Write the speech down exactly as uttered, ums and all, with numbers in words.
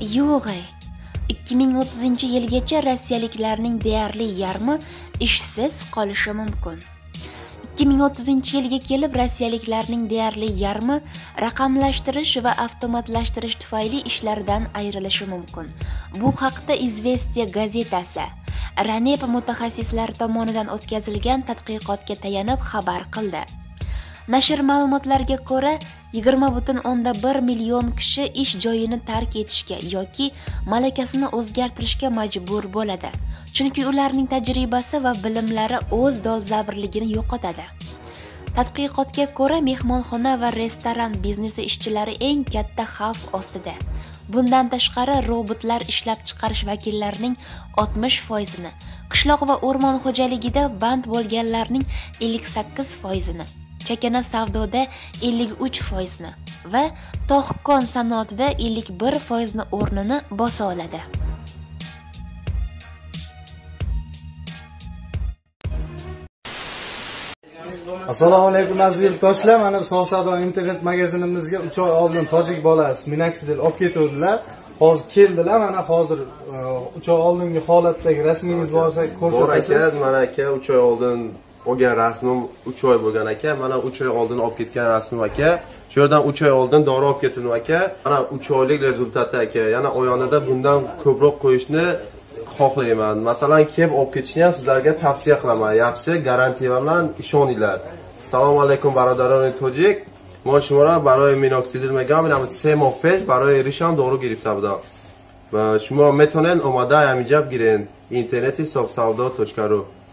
Yo'q. ikki ming o'ttizinchi yilgacha rossiyaliklarning deyarli yarmi ishsiz qolishi mumkin. ikki ming o'ttizinchi yilga kelib rossiyaliklarning deyarli yarmi raqamlashtirish va avtomatlashtirish tufayli ishlaridan ayrilishi mumkin. Bu haqda Izvestiya gazetasi Ranep mutaxassislar tomonidan o'tkazilgan tadqiqotga tayanib xabar qildi. Nashr ma'lumotlariga ko'ra, yigirma butun o'nda bir million kishi ish joyini tark etishga yoki malakasini o'zgartirishga majbur bo'ladi, chunki ularning tajribasi va bilimlari o'z dolzarberligini yo'qotadi. Tadqiqotga ko'ra, mehmonxona va restoran biznesi ishchilari eng katta xavf ostida. Bundan tashqari, robotlar ishlab chiqarish vakillarining oltmish foizini, qishloq va o'rmon xo'jaligida band bo'lganlarning ellik sakkiz foizini, chakana savdoda ellik uch foizini va to'xkon sanoatida ellik bir foizni o'rnini bosa oladi. Assalomu alaykum aziz yurtdoshlar. Mana bu Sof savdo internet magazinimizga uch oy oldin tojik bolasi Minaxidel olib ketuvdilar. Hozir keldilar. Mana hozir uch oy oldingi holatdagi rasmingiz bo'lsa ko'rsatasiz. Bor aka, mana aka uch oy oldin olgan rasmim uch oy bo'lgan aka. Mana uch oy oldin olib ketgan rasmim aka. Shu yerdan uch oy oldin dori olib ketdim aka. Mana uch oylik rezultati aka. Yana oyonida bundan ko'proq qo'yishni xohlayman. Masalan, kelib olib ketishni ham sizlarga tavsiya qilaman. Yaxshi, garantiya bilan ishoninglar. Assalomu alaykum barodaroni tojik. ما شما را برای مینوکسیدیل میگم اینم سه ماه پیش برای ریشم دارو گرفته بودم و شما میتونین اومده همینجا بگیرین اینترنتی صاف سودا توچکارو.